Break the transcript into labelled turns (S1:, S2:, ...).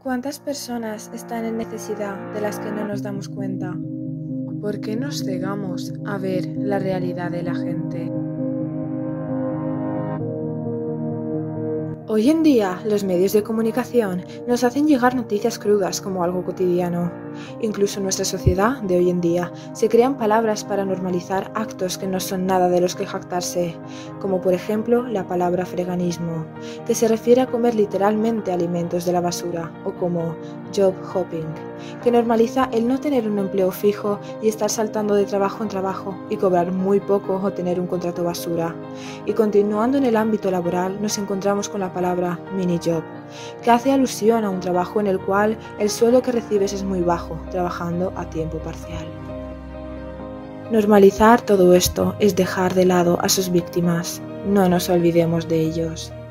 S1: ¿Cuántas personas están en necesidad de las que no nos damos cuenta? ¿Por qué nos cegamos a ver la realidad de la gente? Hoy en día, los medios de comunicación nos hacen llegar noticias crudas como algo cotidiano. Incluso en nuestra sociedad de hoy en día se crean palabras para normalizar actos que no son nada de los que jactarse, como por ejemplo la palabra freganismo, que se refiere a comer literalmente alimentos de la basura, o como job hopping, que normaliza el no tener un empleo fijo y estar saltando de trabajo en trabajo y cobrar muy poco o tener un contrato basura. Y continuando en el ámbito laboral, nos encontramos con la palabra mini-job, que hace alusión a un trabajo en el cual el sueldo que recibes es muy bajo, trabajando a tiempo parcial. Normalizar todo esto es dejar de lado a sus víctimas. No nos olvidemos de ellos.